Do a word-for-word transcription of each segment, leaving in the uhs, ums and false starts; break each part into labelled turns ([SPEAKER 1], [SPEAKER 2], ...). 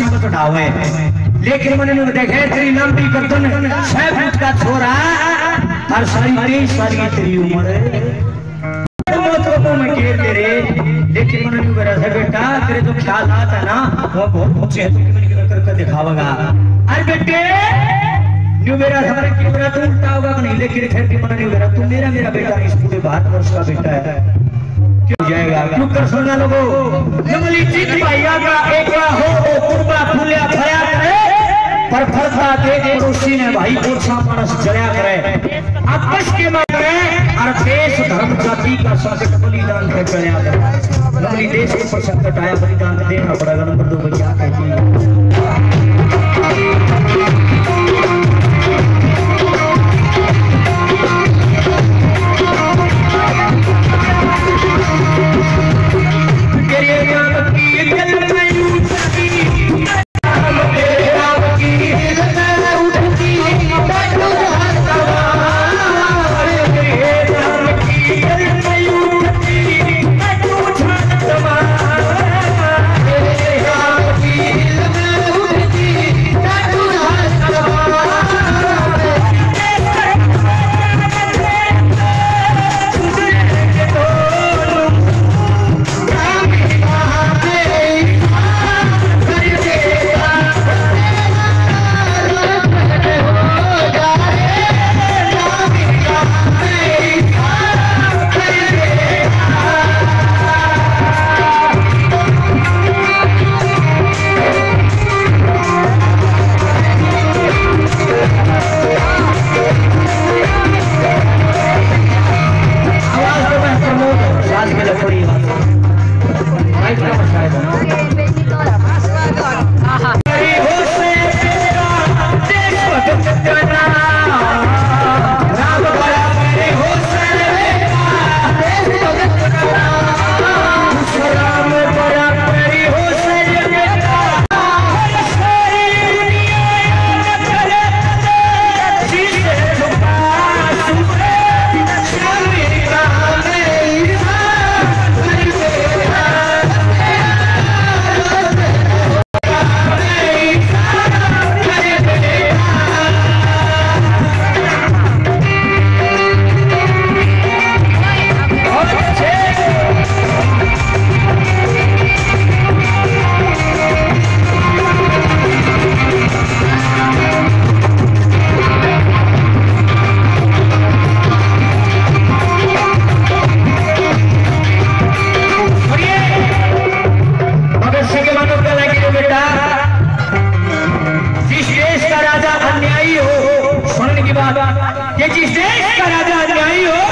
[SPEAKER 1] मुसीबत उठावे, लेकिन मैंने देखे तेरी लंबी गर्दन छह फुट का छोरा और सारी तेईस साल की तेरी उम्र में घेर तेरे, लेकिन मैंने मेरा है बेटा तेरे जो ख्याल आता है ना वो बहुत ऊंचे है, तो मैंने करके दिखाऊंगा। अरे बेटे न्यू मेरा हमारे की मेरा तू उल्टा होगा नहीं, लेकिन फिर भी मैंने मेरा तू मेरा मेरा बेटा इस पूरे भारत वर्ष का बेटा है, क्यों जाएगा क्यों कर सुनना लोगों नमली जीत पाइया का एक हो कुर्बा फूलिया फया करे पर फरता देख पड़ोसी ने भाई पुरसा मानस जया करे आपस के मारे और देश धर्म जाति का संकट बलिदान कर जया करे नमली देश के ऊपर संकट आया बलिदान देना पड़ेगा। नंबर दो में क्या कहती है ये जिस देश का राजा अन्यायी हो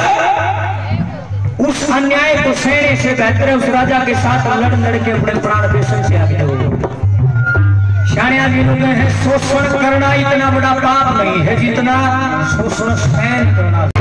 [SPEAKER 1] उस अन्याय को सहने से बेहतर है उस राजा के साथ लड़ लड़ के अपने प्राण बेसन से आगे हो। शाने आदमी लोग हैं शोषण करना इतना बड़ा पाप नहीं है जितना शोषण सहन करना।